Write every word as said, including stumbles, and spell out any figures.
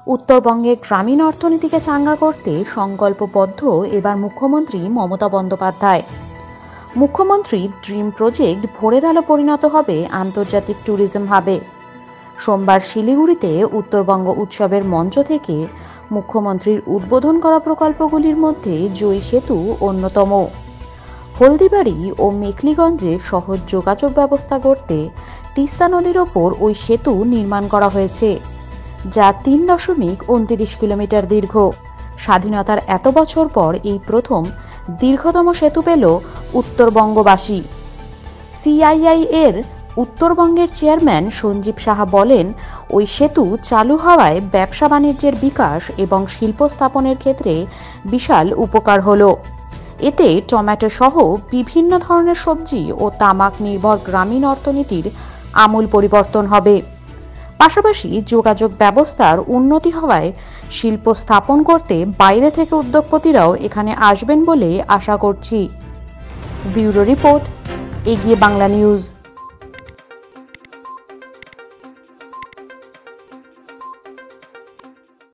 উত্তরবঙ্গের গ্রামীণ অর্থনীতিকে চাঙ্গা করতে সংকল্পবদ্ধ এবার মুখ্যমন্ত্রী মমতা বন্দ্যোপাধ্যায়। মুখ্যমন্ত্রীর ড্রিম প্রজেক্ট ভোরের আলো পরিণত হবে আন্তর্জাতিক ট্যুরিজম হাবে। সোমবার শিলিগুড়িতে উত্তরবঙ্গ উৎসবের মঞ্চ থেকে মুখ্যমন্ত্রীর উদ্বোধন করা প্রকল্পগুলির মধ্যে জয়ী সেতু অন্যতম। হলদিবাড়ি ও মেখলিগঞ্জে সহজ যোগাযোগ ব্যবস্থা করতে তিস্তা নদীর ওপর ওই সেতু নির্মাণ করা হয়েছে, যা তিন দশমিক উনত্রিশ কিলোমিটার দীর্ঘ। স্বাধীনতার এত বছর পর এই প্রথম দীর্ঘতম সেতু পেল উত্তরবঙ্গবাসী। সিআইআই এর উত্তরবঙ্গের চেয়ারম্যান সঞ্জীব সাহা বলেন, ওই সেতু চালু হওয়ায় ব্যবসা বাণিজ্যের বিকাশ এবং শিল্প স্থাপনের ক্ষেত্রে বিশাল উপকার হলো। এতে টমেটো সহ বিভিন্ন ধরনের সবজি ও তামাক নির্ভর গ্রামীণ অর্থনীতির আমূল পরিবর্তন হবে। পাশাপাশি যোগাযোগ ব্যবস্থার উন্নতি হওয়ায় শিল্প স্থাপন করতে বাইরে থেকে উদ্যোগপতিরাও এখানে আসবেন বলে আশা করছি। ব্যুরো রিপোর্ট, এগিয়ে বাংলা নিউজ।